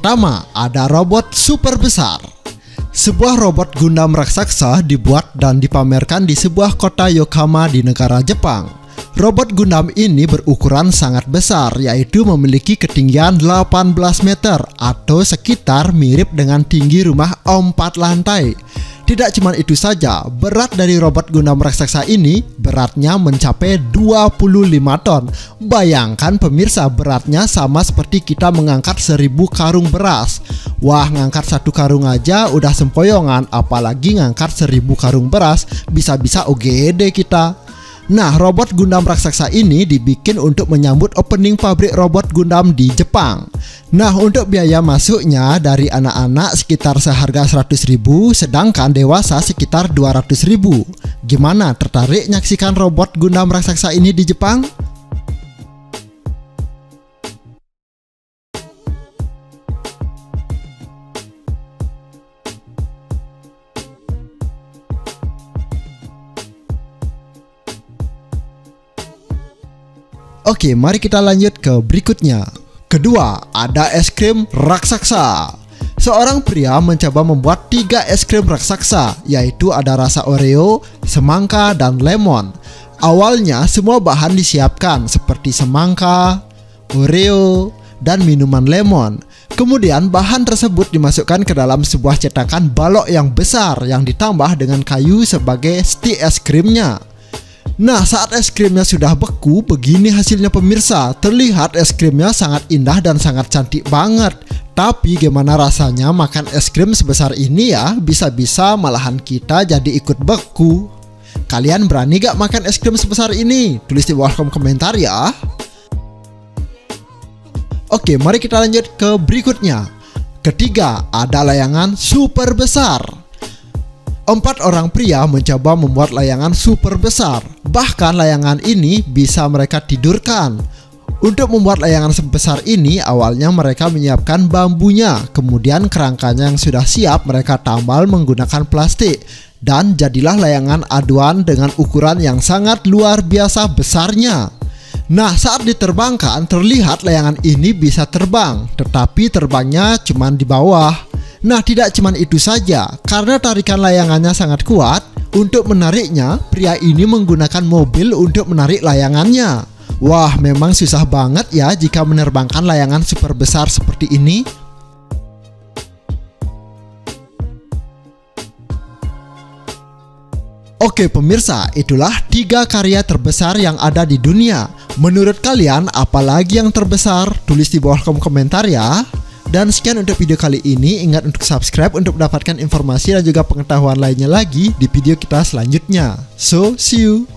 pertama, ada robot super besar. Sebuah robot Gundam raksasa dibuat dan dipamerkan di sebuah kota Yokohama di negara Jepang. Robot Gundam ini berukuran sangat besar, yaitu memiliki ketinggian 18 meter atau sekitar mirip dengan tinggi rumah 4 lantai. Tidak cuma itu saja, berat dari robot Gundam raksasa ini beratnya mencapai 25 ton. Bayangkan pemirsa, beratnya sama seperti kita mengangkat 1000 karung beras. Wah, ngangkat 1 karung aja udah sempoyongan, apalagi ngangkat 1000 karung beras, bisa-bisa OGD kita. Nah, robot Gundam raksasa ini dibikin untuk menyambut opening pabrik robot Gundam di Jepang. Nah, untuk biaya masuknya dari anak-anak sekitar seharga 100.000, sedangkan dewasa sekitar 200.000. Gimana, tertarik nyaksikan robot Gundam raksasa ini di Jepang? Oke, mari kita lanjut ke berikutnya. Kedua, ada es krim raksasa. Seorang pria mencoba membuat 3 es krim raksasa, yaitu ada rasa Oreo, semangka, dan lemon. Awalnya semua bahan disiapkan seperti semangka, Oreo, dan minuman lemon. Kemudian bahan tersebut dimasukkan ke dalam sebuah cetakan balok yang besar yang ditambah dengan kayu sebagai stik es krimnya. Nah, saat es krimnya sudah beku, begini hasilnya pemirsa. Terlihat es krimnya sangat indah dan sangat cantik banget. Tapi gimana rasanya makan es krim sebesar ini ya? Bisa-bisa malahan kita jadi ikut beku. Kalian berani gak makan es krim sebesar ini? Tulis di bawah kolom komentar ya. Oke, mari kita lanjut ke berikutnya. Ketiga, ada layangan super besar. 4 orang pria mencoba membuat layangan super besar. Bahkan layangan ini bisa mereka tidurkan. Untuk membuat layangan sebesar ini, awalnya mereka menyiapkan bambunya. Kemudian kerangkanya yang sudah siap mereka tambal menggunakan plastik. Dan jadilah layangan aduan dengan ukuran yang sangat luar biasa besarnya. Nah, saat diterbangkan terlihat layangan ini bisa terbang, tetapi terbangnya cuma di bawah. Nah, tidak cuma itu saja, karena tarikan layangannya sangat kuat. Untuk menariknya, pria ini menggunakan mobil untuk menarik layangannya. Wah, memang susah banget ya jika menerbangkan layangan super besar seperti ini. Oke pemirsa, itulah 3 karya terbesar yang ada di dunia. Menurut kalian, apalagi yang terbesar? Tulis di bawah kolom komentar ya. Dan sekian untuk video kali ini. Ingat untuk subscribe untuk mendapatkan informasi dan juga pengetahuan lainnya lagi di video kita selanjutnya. So, see you!